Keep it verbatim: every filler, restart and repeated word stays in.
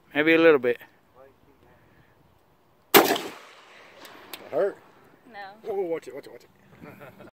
Maybe a little bit. Hurt? No. Oh, watch it, watch it, watch it.